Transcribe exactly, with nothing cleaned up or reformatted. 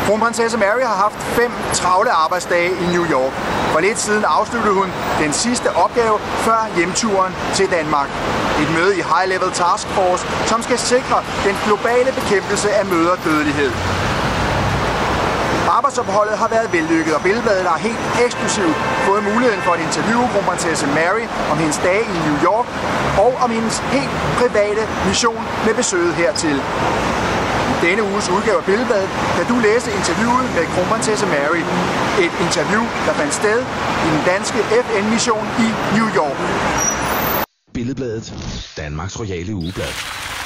Kronprinsesse Mary har haft fem travle arbejdsdage i New York. For lidt siden afsluttede hun den sidste opgave før hjemturen til Danmark. Et møde i High Level Task Force, som skal sikre den globale bekæmpelse af mødredødelighed. Arbejdsopholdet har været vellykket, og Billedbladet har helt eksklusivt fået muligheden for at interviewe kronprinsesse Mary om hendes dage i New York og om hendes helt private mission med besøget hertil. I denne uges udgave af Billedbladet kan du læse interviewet med kronprinsesse Mary. Et interview, der fandt sted i den danske F N-mission i New York. Billedbladet, Danmarks royale ugeblad.